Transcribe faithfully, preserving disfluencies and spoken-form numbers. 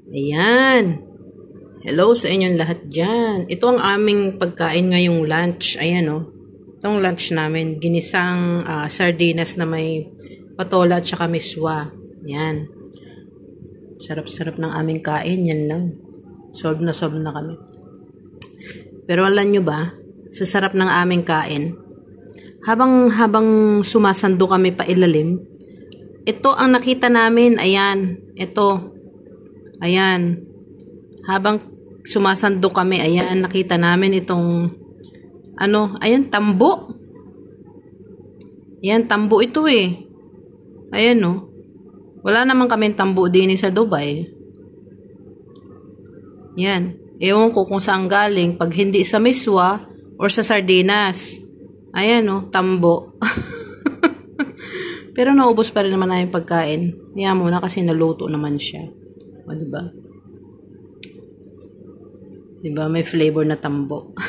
Ayan. Hello sa inyong lahat dyan. Ito ang aming pagkain ngayong lunch. Ayan o. Oh. Itong lunch namin. Ginisang uh, sardinas na may patola at saka miswa. Ayan. Sarap-sarap ng aming kain. Yan lang. Solve na solve na kami. Pero alam nyo ba, sa sarap ng aming kain, habang habang sumasando kami pa ilalim, ito ang nakita namin. Ayan. Ito. Ayan. Habang sumasando kami, ayan, nakita namin itong, ano, ayan, tambo. Ayan, tambo ito eh. Ayan, no. Wala naman kami tambo din sa Dubai. Ayan. Ewan ko kung saan galing, pag hindi sa miswa or sa sardinas. Ayan, no, tambo. Pero naubos pa rin naman na yung pagkain. Niya muna kasi naluto naman siya. O, diba? Diba? May flavor na tambo.